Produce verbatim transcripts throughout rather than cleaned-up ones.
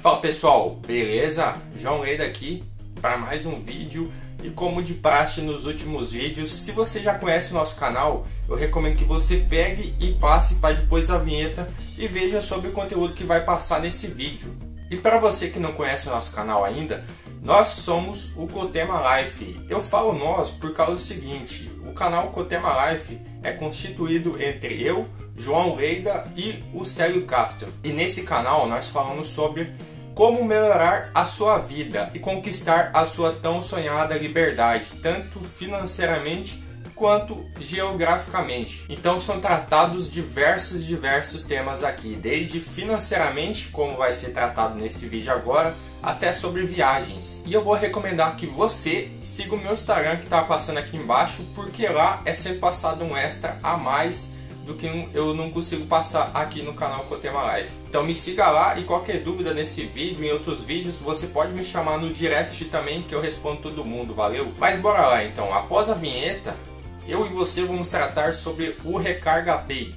Fala pessoal, beleza? João Leida aqui para mais um vídeo. E como de praxe nos últimos vídeos, se você já conhece o nosso canal, eu recomendo que você pegue e passe para depois a vinheta e veja sobre o conteúdo que vai passar nesse vídeo. E para você que não conhece o nosso canal ainda, nós somos o Cotema Life. Eu falo nós por causa do seguinte: o canal Cotema Life é constituído entre eu, João Leida e o Célio Castro. E nesse canal nós falamos sobre como melhorar a sua vida e conquistar a sua tão sonhada liberdade, tanto financeiramente quanto geograficamente. Então são tratados diversos diversos temas aqui, desde financeiramente, como vai ser tratado nesse vídeo agora, até sobre viagens. E eu vou recomendar que você siga o meu Instagram que está passando aqui embaixo, porque lá é sempre passado um extra a mais do que eu não consigo passar aqui no canal Cotema Life. Então me siga lá, e qualquer dúvida nesse vídeo e em outros vídeos você pode me chamar no direct também, que eu respondo todo mundo, valeu? Mas bora lá então, após a vinheta eu e você vamos tratar sobre o Recarga Pay.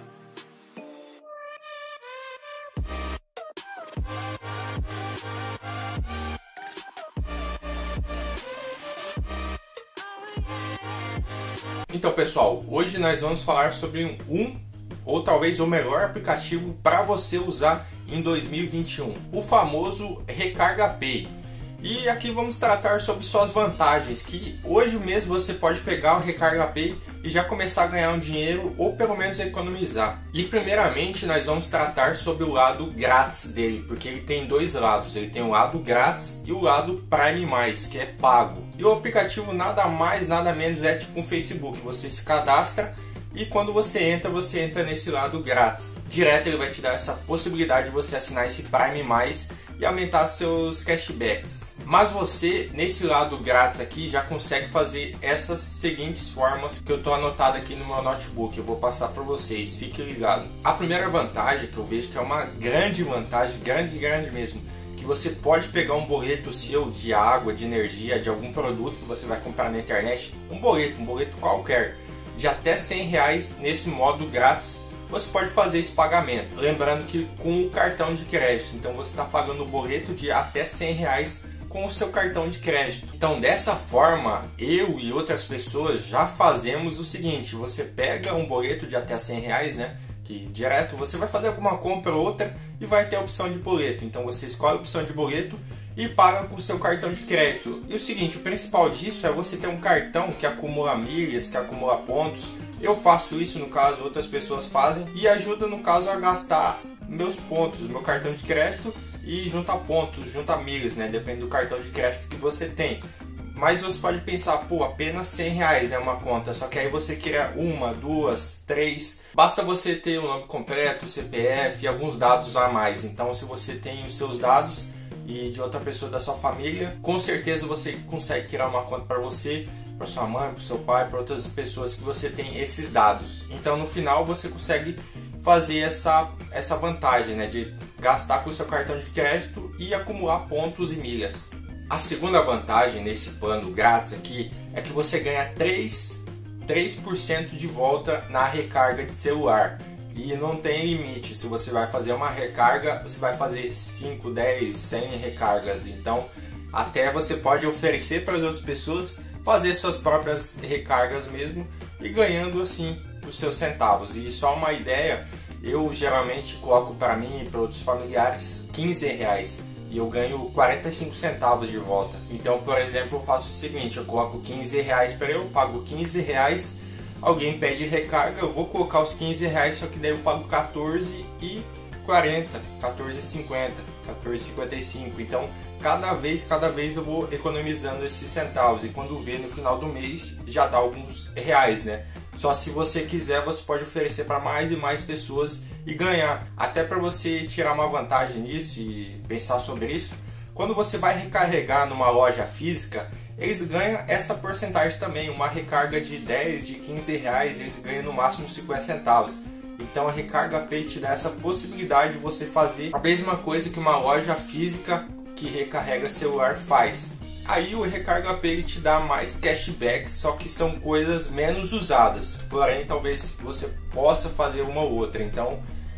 Então pessoal, hoje nós vamos falar sobre um, ou talvez o melhor aplicativo para você usar em dois mil e vinte e um, o famoso Recarga Pay. E aqui vamos tratar sobre suas vantagens, que hoje mesmo você pode pegar o Recarga Pay e já começar a ganhar um dinheiro, ou pelo menos economizar. E primeiramente nós vamos tratar sobre o lado grátis dele, porque ele tem dois lados, ele tem o lado grátis e o lado Prime mais, que é pago. E o aplicativo nada mais, nada menos é tipo um Facebook, você se cadastra e quando você entra, você entra nesse lado grátis. Direto ele vai te dar essa possibilidade de você assinar esse Prime mais e aumentar seus cashbacks. Mas você, nesse lado grátis aqui, já consegue fazer essas seguintes formas que eu estou anotado aqui no meu notebook. Eu vou passar para vocês, fique ligado. A primeira vantagem que eu vejo que é uma grande vantagem, grande, grande mesmo, que você pode pegar um boleto seu de água, de energia, de algum produto que você vai comprar na internet, um boleto, um boleto qualquer, de até cem reais nesse modo grátis, você pode fazer esse pagamento. Lembrando que com o cartão de crédito, então você está pagando o boleto de até cem reais com o seu cartão de crédito. Então dessa forma, eu e outras pessoas já fazemos o seguinte: você pega um boleto de até cem reais, né? Que direto você vai fazer alguma compra ou outra e vai ter a opção de boleto. Então você escolhe a opção de boleto e paga com o seu cartão de crédito. E o seguinte, o principal disso é você ter um cartão que acumula milhas, que acumula pontos. Eu faço isso, no caso outras pessoas fazem, e ajuda no caso a gastar meus pontos, meu cartão de crédito, e juntar pontos, juntar milhas, né? Depende do cartão de crédito que você tem. Mas você pode pensar, pô, apenas cem reais, né, uma conta, só que aí você quer uma, duas, três, basta você ter o nome completo, C P F e alguns dados a mais. Então se você tem os seus dados e de outra pessoa da sua família, com certeza você consegue criar uma conta para você, para sua mãe, para seu pai, para outras pessoas que você tem esses dados. Então no final você consegue fazer essa, essa vantagem, né, de gastar com o seu cartão de crédito e acumular pontos e milhas. A segunda vantagem nesse plano grátis aqui é que você ganha três por cento de volta na recarga de celular. E não tem limite, se você vai fazer uma recarga, você vai fazer cinco, dez, cem recargas. Então até você pode oferecer para as outras pessoas fazer suas próprias recargas mesmo e ganhando assim os seus centavos. E só uma ideia, eu geralmente coloco para mim e para outros familiares quinze reais. E eu ganho quarenta e cinco centavos de volta. Então, por exemplo, eu faço o seguinte: eu coloco quinze reais para eu, pago quinze reais, alguém pede recarga, eu vou colocar os quinze reais, só que daí eu pago quatorze e quarenta, quatorze e cinquenta, quatorze e cinquenta e cinco. Então, cada vez, cada vez eu vou economizando esses centavos. E quando vê no final do mês, já dá alguns reais, né? Só se você quiser, você pode oferecer para mais e mais pessoas e ganhar. Até para você tirar uma vantagem nisso e pensar sobre isso, quando você vai recarregar numa loja física, eles ganham essa porcentagem também. Uma recarga de dez, de quinze reais, eles ganham no máximo cinquenta centavos. Então a Recarga Pay te dá essa possibilidade de você fazer a mesma coisa que uma loja física que recarrega celular faz. Aí o Recarga Pay te dá mais cashbacks, só que são coisas menos usadas. Porém, talvez você possa fazer uma ou outra. Então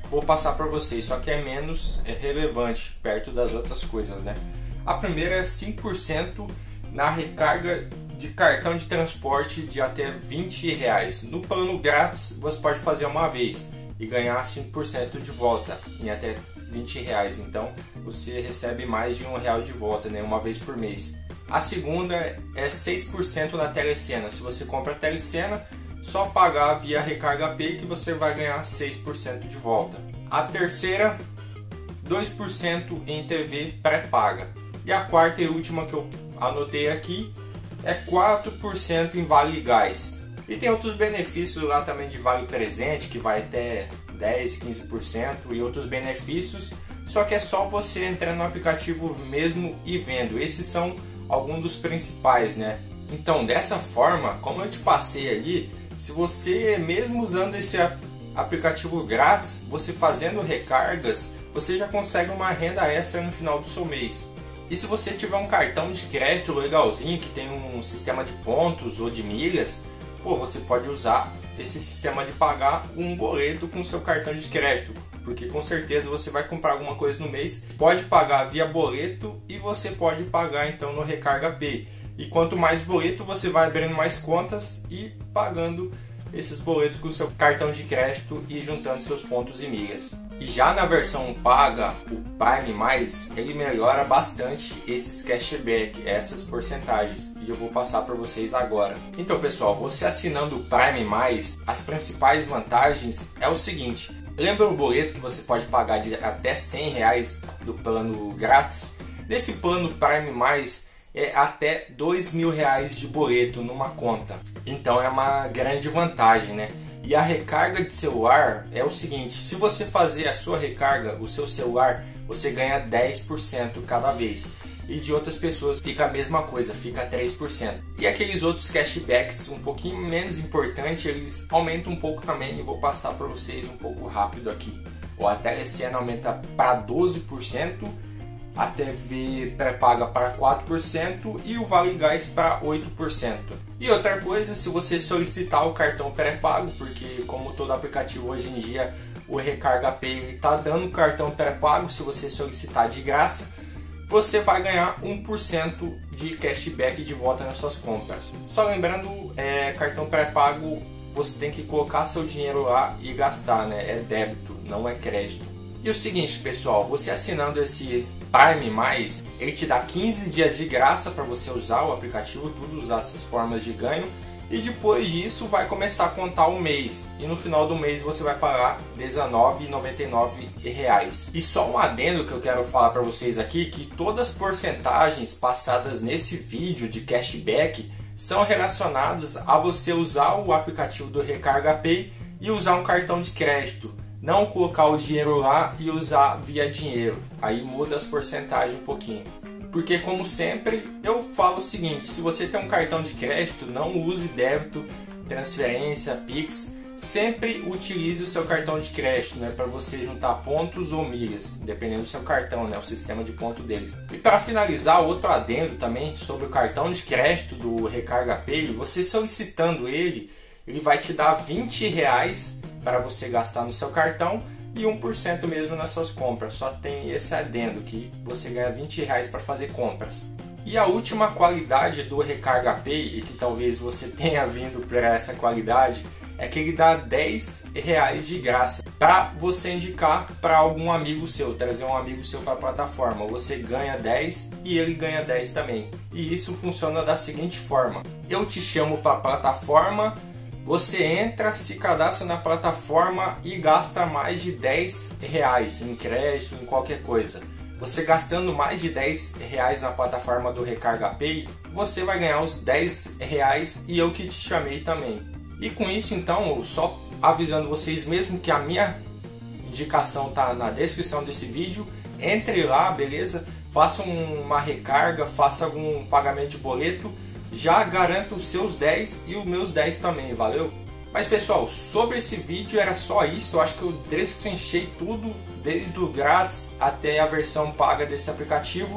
vou passar para vocês, só que é menos relevante perto das outras coisas, né? A primeira é cinco por cento na recarga de cartão de transporte de até vinte reais. No plano grátis você pode fazer uma vez e ganhar cinco por cento de volta em até vinte reais. Então você recebe mais de um real de volta, né? Uma vez por mês. A segunda é seis por cento na Telecena. Se você compra a Telecena, só pagar via Recarga Pay que você vai ganhar seis por cento de volta. A terceira, dois por cento em T V pré-paga. E a quarta e última que eu anotei aqui é quatro por cento em Vale Gás. E tem outros benefícios lá também de Vale Presente, que vai até dez, quinze por cento e outros benefícios. Só que é só você entrar no aplicativo mesmo e vendo. Esses são alguns dos principais, né? Então, dessa forma, como eu te passei ali, se você mesmo usando esse aplicativo grátis, você fazendo recargas, você já consegue uma renda extra no final do seu mês. E se você tiver um cartão de crédito legalzinho, que tem um sistema de pontos ou de milhas, pô, você pode usar esse sistema de pagar um boleto com seu cartão de crédito. Porque com certeza você vai comprar alguma coisa no mês, pode pagar via boleto e você pode pagar então no Recarga Pay. E quanto mais boleto, você vai abrindo mais contas e pagando esses boletos com o seu cartão de crédito e juntando seus pontos e milhas. E já na versão paga, o Prime Mais, ele melhora bastante esses cashback, essas porcentagens. E eu vou passar para vocês agora. Então pessoal, você assinando o Prime Mais, as principais vantagens é o seguinte. Lembra o boleto que você pode pagar de até cem reais do plano grátis? Nesse plano Prime Mais é até dois mil reais de boleto numa conta. Então é uma grande vantagem, né? E a recarga de celular é o seguinte, se você fazer a sua recarga, o seu celular, você ganha dez por cento cada vez. E de outras pessoas fica a mesma coisa, fica três por cento. E aqueles outros cashbacks um pouquinho menos importantes, eles aumentam um pouco também. E vou passar para vocês um pouco rápido aqui. Ou a Telecena aumenta para doze por cento, a T V pré-paga para quatro por cento e o Vale Gás para oito por cento. E outra coisa, se você solicitar o cartão pré-pago, porque como todo aplicativo hoje em dia, o Recarga Pay está dando cartão pré-pago, se você solicitar de graça, você vai ganhar um por cento de cashback de volta nas suas compras. Só lembrando, é, cartão pré-pago, você tem que colocar seu dinheiro lá e gastar, né? É débito, não é crédito. E o seguinte, pessoal, você assinando esse Prime Mais, ele te dá quinze dias de graça para você usar o aplicativo, tudo usar essas formas de ganho. E depois disso vai começar a contar o mês. E no final do mês você vai pagar dezenove reais e noventa e nove centavos. E só um adendo que eu quero falar para vocês aqui, que todas as porcentagens passadas nesse vídeo de cashback são relacionadas a você usar o aplicativo do Recarga Pay e usar um cartão de crédito. Não colocar o dinheiro lá e usar via dinheiro. Aí muda as porcentagens um pouquinho. Porque como sempre, eu falo o seguinte, se você tem um cartão de crédito, não use débito, transferência, Pix. Sempre utilize o seu cartão de crédito, né, para você juntar pontos ou milhas, dependendo do seu cartão, né, o sistema de ponto deles. E para finalizar, outro adendo também sobre o cartão de crédito do Recarga Pay, você solicitando ele, ele vai te dar vinte reais para você gastar no seu cartão e um por cento mesmo nas suas compras. Só tem esse adendo que você ganha vinte reais para fazer compras. E a última qualidade do Recarga Pay, e que talvez você tenha vindo para essa qualidade, é que ele dá dez reais de graça para você indicar para algum amigo seu, trazer um amigo seu para a plataforma. Você ganha dez e ele ganha dez também. E isso funciona da seguinte forma: eu te chamo para a plataforma, você entra, se cadastra na plataforma e gasta mais de dez reais em crédito, em qualquer coisa. Você gastando mais de dez reais na plataforma do Recarga Pay, você vai ganhar os dez reais e eu que te chamei também. E com isso, então, só avisando vocês mesmo que a minha indicação tá na descrição desse vídeo. Entre lá, beleza? Faça uma recarga, faça algum pagamento de boleto. Já garanta os seus dez e os meus dez também, valeu? Mas pessoal, sobre esse vídeo era só isso. Eu acho que eu destrinchei tudo, desde o grátis até a versão paga desse aplicativo.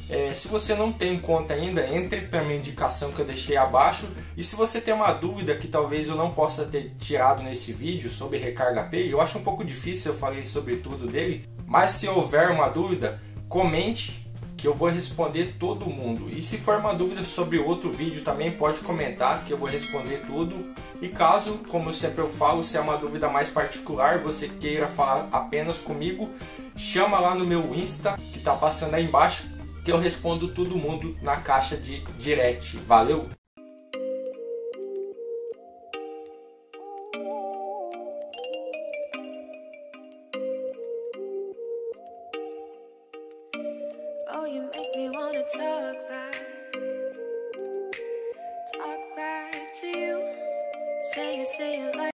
É, se você não tem conta ainda, entre para minha indicação que eu deixei abaixo. E se você tem uma dúvida que talvez eu não possa ter tirado nesse vídeo sobre Recarga Pay, eu acho um pouco difícil, eu falei sobre tudo dele, mas se houver uma dúvida, comente que eu vou responder todo mundo. E se for uma dúvida sobre outro vídeo também pode comentar que eu vou responder tudo. E caso, como sempre eu falo, se é uma dúvida mais particular, você queira falar apenas comigo, chama lá no meu Insta, que tá passando aí embaixo, que eu respondo todo mundo na caixa de direct. Valeu! Oh, you make me wanna talk back, talk back to you. Say it, say it like